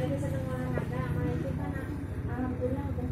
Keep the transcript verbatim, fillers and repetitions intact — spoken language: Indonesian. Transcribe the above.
lagi seneng olahraga, sama itu kan alhamdulillah udah